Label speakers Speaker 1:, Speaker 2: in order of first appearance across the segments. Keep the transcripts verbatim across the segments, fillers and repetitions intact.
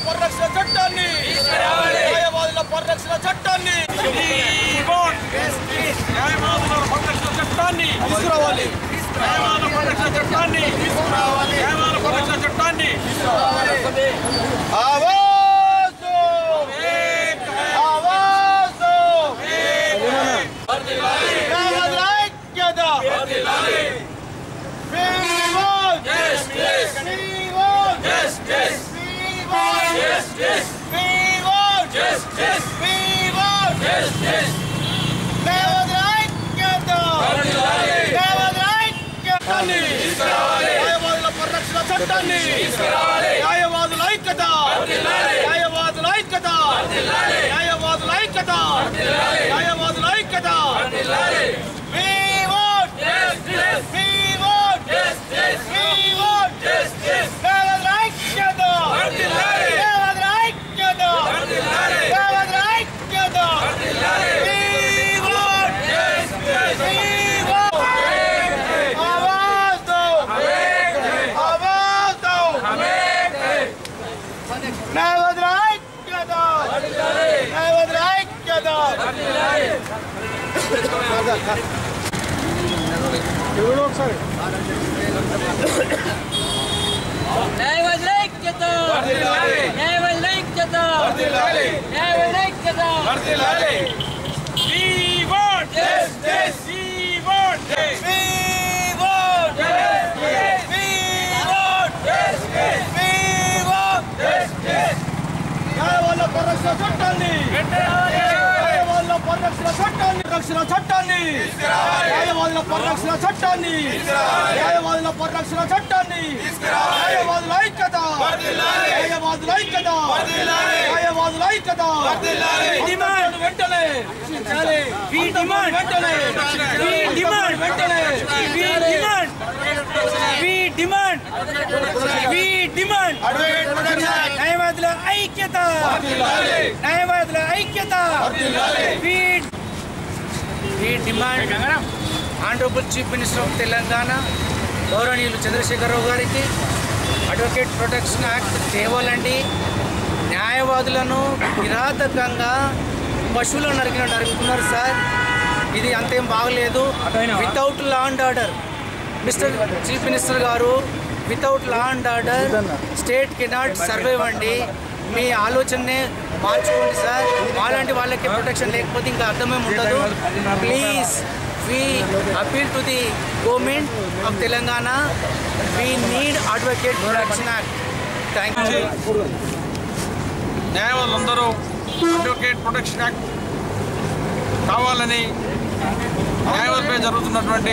Speaker 1: పరిరక్షణ చట్టాన్ని న్యాయవాదుల పరిరక్షణ చట్టాన్ని న్యాయవాదుల పరిరక్షణ చట్టాన్ని తీసుకురావాలి న్యాయవాదుల పరిరక్షణ చట్టాన్ని తీసుకురావాలి న్యాయవాదుల పరిరక్షణ చట్టాన్ని తీసుకురావాలి ఆవాజ్ ఆవాజ్ వర్ధిల్లాలి న్యాయవాదుల ఐక్యత వర్ధిల్లాలి Justice! We want justice! We want justice! We want justice! We want justice! న్యాయవాదుల ఐక్యత వర్ధిల్లాలి న్యాయవాదుల ఐక్యతని తీసుకురావాలి న్యాయవాదుల పరిరక్షణ చట్టాన్ని తీసుకురావాలి న్యాయవాదుల ఐక్యత వర్ధిల్లాలి న్యాయవాదుల ఐక్యత వర్ధిల్లాలి న్యాయవాదుల ఐక్యత వర్ధిల్లాలి న్యాయవాదుల ఐక్యత వర్ధిల్లాలి We want justice! We want justice! We want justice! న్యాయవాదుల ఐక్యత వర్ధిల్లాలి న్యాయవాదుల ఐక్యత వర్ధిల్లాలి న్యాయవాదుల ఐక్యత వర్ధిల్లాలి We want justice! We want Awaaz దో ఆవాజ్ దో న్యాయవాదుల ఐక్యత వర్ధిల్లాలి న్యాయవాదుల ఐక్యత వర్ధిల్లాలి ఎవరో ఒకసారి న్యాయవాదుల ఐక్యత వర్ధిల్లాలి న్యాయవాదుల ఐక్యత వర్ధిల్లాలి న్యాయవాదుల ఐక్యత వర్ధిల్లాలి We want justice! We want justice! We want justice! We want justice! We want justice! న్యాయవాదుల పరిరక్షణ చట్టాన్ని న్యాయవాదుల పరిరక్షణ చట్టాన్ని రక్షణ చట్టాన్ని న్యాయవాదుల పరిరక్షణ చట్టాన్ని న్యాయవాదుల పరిరక్షణ చట్టాన్ని న్యాయవాదుల ఐక్యత న్యాయవాదుల ఐక్యత న్యాయవాదుల ఐక్యత డిమాండ్ వెంటనే We demand వెంటనే We demand వెంటనే We demand We demand We demand న్యాయవాదుల ఐక్యత న్యాయవాదుల ఐక్యత We We demand Honorable Chief Minister of Telangana గౌరవనీయులు చంద్రశేఖరరావు గారికి అడ్వకేట్ ప్రొటెక్షన్ యాక్ట్ తేవాలండి న్యాయవాదులను కిరాతకంగా పశువులను నరికిన నరుకుతున్నారు సార్ ఇది అంతేం బాగలేదు without law and order mister chief minister గారు without law and order state cannot survive అండి మీ ఆలోచననే మార్చుకోండి సార్ అలాంటి వాళ్ళకి ప్రొటెక్షన్ లేకపోతే ఇంకా అర్థమేమి ఉండదు please we appeal to the government of Telangana we need advocate protection act thank you న్యాయవాదులందరూ అడ్వకేట్ ప్రొటెక్షన్ యాక్ట్ కావాలని న్యాయవాదులపై జరుగుతున్నటువంటి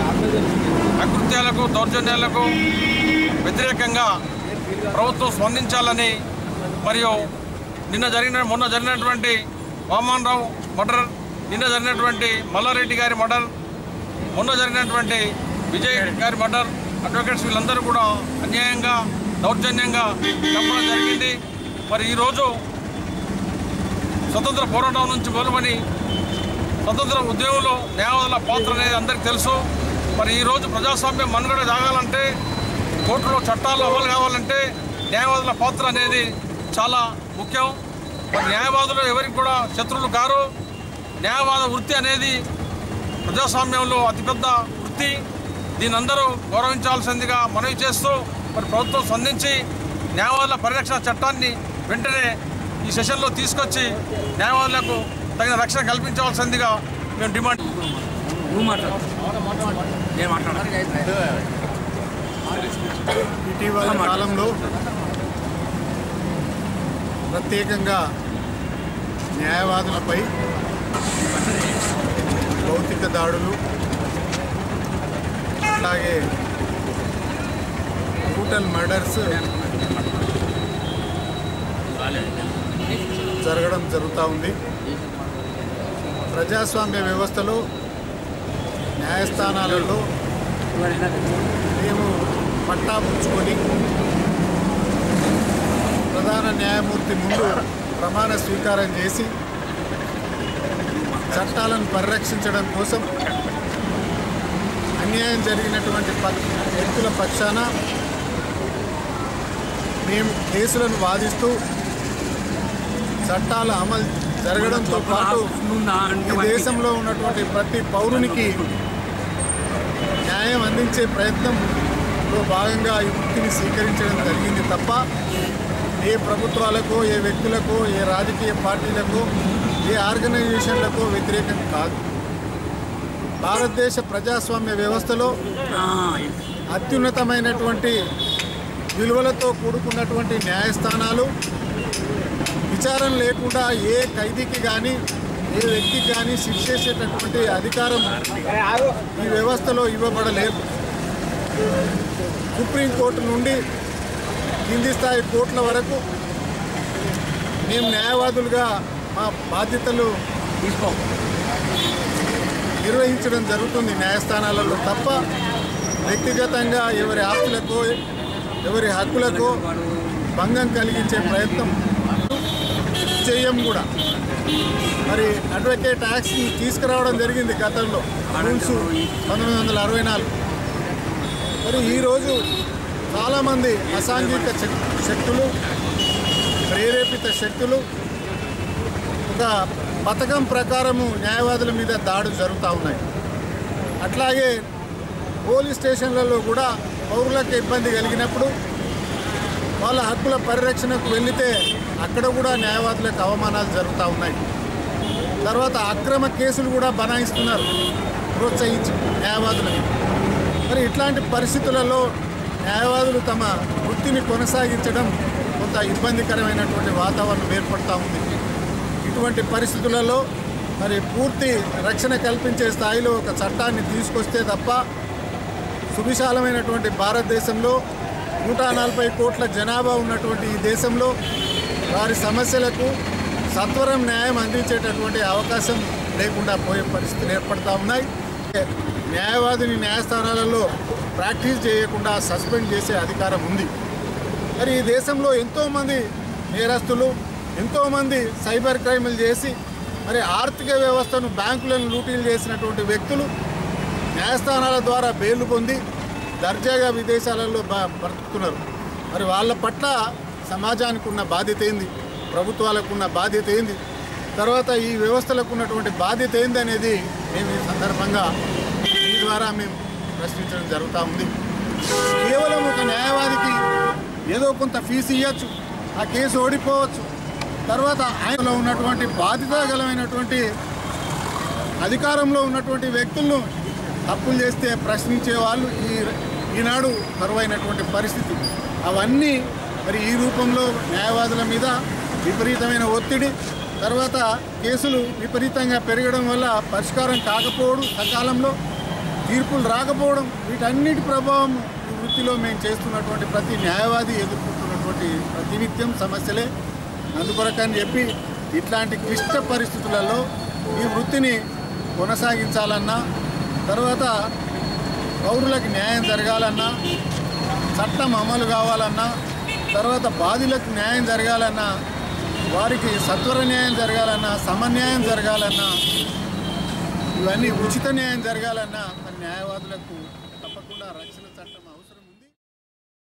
Speaker 1: అకృత్యాలకు దౌర్జన్యాలకు వ్యతిరేకంగా ప్రభుత్వం స్పందించాలని మరియు నిన్న జరిగిన మొన్న జరిగినటువంటి వామన్ రావు మర్డర్ నిన్న జరిగినటువంటి మల్లారెడ్డి గారి మర్డర్ మొన్న జరిగినటువంటి విజయ్ గారి మర్డర్ అడ్వకేట్స్ వీళ్ళందరూ కూడా అన్యాయంగా దౌర్జన్యంగా చంపడం జరిగింది మరి ఈరోజు స్వతంత్ర పోరాటం నుంచి మొదలుకొని స్వతంత్ర ఉద్యమంలో న్యాయవాదుల పాత్ర అనేది అందరికీ తెలుసు మరి ఈరోజు ప్రజాస్వామ్యం మనుగడ సాగాలంటే కోర్టులో చట్టాలు అమలు కావాలంటే న్యాయవాదుల పాత్ర అనేది చాలా ముఖ్యం మరి న్యాయవాదులు ఎవరికి కూడా శత్రువులు కారు న్యాయవాద వృత్తి అనేది ప్రజాస్వామ్యంలో అతిపెద్ద వృత్తి దీని అందరూ గౌరవించాల్సిందిగా మనవి చేస్తూ మరి ప్రభుత్వం స్పందించి న్యాయవాదుల పరిరక్షణ చట్టాన్ని వెంటనే ఈ సెషన్లో తీసుకొచ్చి న్యాయవాదులకు తగిన రక్షణ కల్పించవలసిందిగా మేము డిమాండ్
Speaker 2: ఇటీవల కాలంలో ప్రత్యేకంగా న్యాయవాదులపై భౌతిక దాడులు అలాగే బ్రూటల్ మర్డర్స్ జరగడం జరుగుతూ ఉంది. ప్రజాస్వామ్య వ్యవస్థలో న్యాయస్థానాలలో మేము పట్టా పుచ్చుకొని ప్రధాన న్యాయమూర్తి ముందు ప్రమాణ స్వీకారం చేసి చట్టాలను పరిరక్షించడం కోసం అన్యాయం జరిగినటువంటి వ్యక్తుల పక్షాన మేము కేసులను వాదిస్తూ చట్టాల అమలు జరగడంతో పాటు ఈ దేశంలో ఉన్నటువంటి ప్రతి పౌరునికి న్యాయం అందించే ప్రయత్నంలో భాగంగా ఈ వృత్తిని స్వీకరించడం జరిగింది తప్ప ఏ ప్రభుత్వాలకు ఏ వ్యక్తులకు ఏ రాజకీయ పార్టీలకు ఏ ఆర్గనైజేషన్లకు వ్యతిరేకం కాదు. భారతదేశ ప్రజాస్వామ్య వ్యవస్థలో అత్యున్నతమైనటువంటి విలువలతో కూడుకున్నటువంటి న్యాయస్థానాలు విచారణ లేకుండా ఏ ఖైదీకి కానీ ఏ వ్యక్తికి కానీ శిక్షేసేటటువంటి అధికారం ఈ వ్యవస్థలో ఇవ్వబడలేదు. సుప్రీంకోర్టు నుండి కింది స్థాయి కోర్టుల వరకు మేము న్యాయవాదులుగా మా బాధ్యతలు నిర్వహించడం జరుగుతుంది న్యాయస్థానాలలో తప్ప వ్యక్తిగతంగా ఎవరి ఆస్తులకు ఎవరి హక్కులకు భంగం కలిగించే ప్రయత్నం చేయం కూడా. మరి అడ్వకేట్ యాక్ట్ని తీసుకురావడం జరిగింది గతంలో రూల్స్ పంతొమ్మిది వందల అరవై నాలుగు. మరి ఈరోజు చాలామంది అసాంఘిక శక్తులు ప్రేరేపిత శక్తులు ఒక పథకం ప్రకారము న్యాయవాదుల మీద దాడులు జరుగుతూ ఉన్నాయి. అట్లాగే పోలీస్ స్టేషన్లలో కూడా పౌరులకు ఇబ్బంది కలిగినప్పుడు వాళ్ళ హక్కుల పరిరక్షణకు వెళితే అక్కడ కూడా న్యాయవాదులకు అవమానాలు జరుగుతూ ఉన్నాయి. తర్వాత అక్రమ కేసులు కూడా బనాయిస్తున్నారు ప్రోత్సహించి న్యాయవాదులని. మరి ఇట్లాంటి పరిస్థితులలో న్యాయవాదులు తమ వృత్తిని కొనసాగించడం కొంత ఇబ్బందికరమైనటువంటి వాతావరణం ఏర్పడుతూ ఉంది. ఇటువంటి పరిస్థితులలో మరి పూర్తి రక్షణ కల్పించే స్థాయిలో ఒక చట్టాన్ని తీసుకొస్తే తప్ప సువిశాలమైనటువంటి భారతదేశంలో నూట నలభై కోట్ల జనాభా ఉన్నటువంటి ఈ దేశంలో వారి సమస్యలకు సత్వరం న్యాయం అందించేటటువంటి అవకాశం లేకుండా పోయే పరిస్థితులు ఏర్పడుతూ ఉన్నాయి. న్యాయవాదిని న్యాయస్థానాలలో ప్రాక్టీస్ చేయకుండా సస్పెండ్ చేసే అధికారం ఉంది. మరి ఈ దేశంలో ఎంతోమంది నేరస్తులు ఎంతోమంది సైబర్ క్రైములు చేసి మరి ఆర్థిక వ్యవస్థను బ్యాంకులను లూటీలు చేసినటువంటి వ్యక్తులు న్యాయస్థానాల ద్వారా బెయిల్ పొంది దర్జాగా విదేశాలలో బ్రతుకుతున్నారు. మరి వాళ్ళ పట్ల సమాజానికి ఉన్న బాధ్యత ఏంది, ప్రభుత్వాలకు ఉన్న బాధ్యత ఏంది, తర్వాత ఈ వ్యవస్థలకు ఉన్నటువంటి బాధ్యత ఏంది అనేది మేము ఈ సందర్భంగా ఈ ద్వారా మేము ప్రశ్నించడం జరుగుతూ ఉంది. కేవలం ఒక న్యాయవాదికి ఏదో కొంత ఫీజు ఇవ్వచ్చు, ఆ కేసు ఓడిపోవచ్చు, తర్వాత ఆయనలో ఉన్నటువంటి బాధ్యత గలమైనటువంటి అధికారంలో ఉన్నటువంటి వ్యక్తులను తప్పులు చేస్తే ప్రశ్నించే వాళ్ళు ఈ ఈనాడు కరువైనటువంటి పరిస్థితి. అవన్నీ మరి ఈ రూపంలో న్యాయవాదుల మీద విపరీతమైన ఒత్తిడి, తర్వాత కేసులు విపరీతంగా పెరగడం వల్ల పరిష్కారం కాకపోవడం, సకాలంలో తీర్పులు రాకపోవడం, వీటన్నిటి ప్రభావం ఈ వృత్తిలో మేము చేస్తున్నటువంటి ప్రతి న్యాయవాది ఎదుర్కొంటున్నటువంటి ప్రతినిత్యం సమస్యలే. అందుకొరకని చెప్పి ఇట్లాంటి క్లిష్ట పరిస్థితులలో ఈ వృత్తిని కొనసాగించాలన్నా, తర్వాత పౌరులకు న్యాయం జరగాలన్నా, చట్టం అమలు కావాలన్నా, తర్వాత బాధితులకు న్యాయం జరగాలన్నా, వారికి సత్వర న్యాయం జరగాలన్నా, సమన్యాయం జరగాలన్నా, ఇవన్నీ ఉచిత న్యాయం జరగాలన్నా మరి న్యాయవాదులకు తప్పకుండా రక్షణ